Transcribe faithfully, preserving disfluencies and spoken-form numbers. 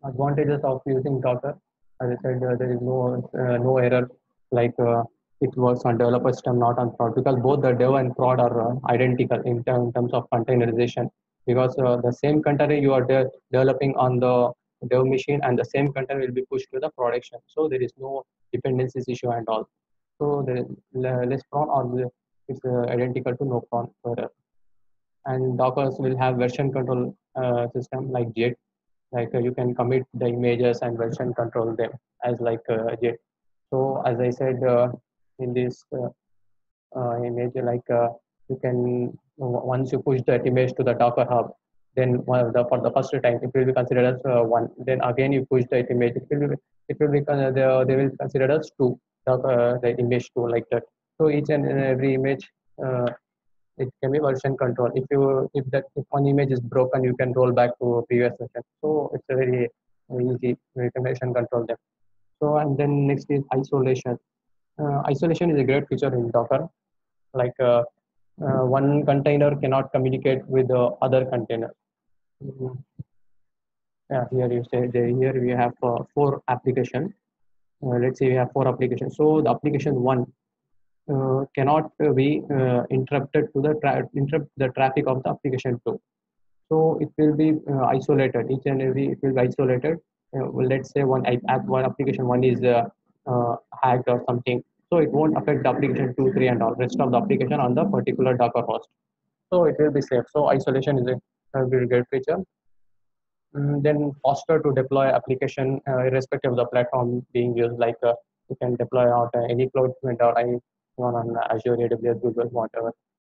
Advantages of using Docker, as I said, uh, there is no uh, no error. Like uh, it works on developer system, not on prod, because both the dev and prod are uh, identical in, ter- in terms of containerization. Because uh, the same container you are de- developing on the dev machine, and the same container will be pushed to the production. So there is no dependencies issue and all. So there is le- less prone, or the- it's uh, identical to no prone error. And Dockers will have version control uh, system like Jet. Like uh, you can commit the images and version control them as like uh, Jet. So as I said uh, in this uh, uh, image, like uh, you can once you push that image to the Docker hub, then one of the, for the first time it will be considered as uh, one. Then again you push that image, it will be it will be uh, they, they will consider as two. Docker, uh, the image two, like that. So each and every image. Uh, it can be version control. If you if that if one image is broken, you can roll back to a previous version. So it's a very easy. You can version control them. So and then next is isolation. Uh, isolation is a great feature in Docker. Like uh, uh, one container cannot communicate with the other container. Mhm. Yeah, here you say the, here we have uh, four application. Uh, let's say we have four applications. So the application one uh, cannot uh, be uh, interrupted to the tra- interrupt the traffic of the application two. So it will be uh, isolated. Each and every it will be isolated. Uh, well, let's say one app, one application one is uh, uh, hacked or something. So it won't affect the application two, three, and all rest of the application on the particular Docker host. So it will be safe. So isolation is a, a very great feature. Mm, then faster to deploy application uh, irrespective of the platform being used. Like uh, you can deploy out uh, any cloud vendor, I on Azure, A W S, Google, whatever.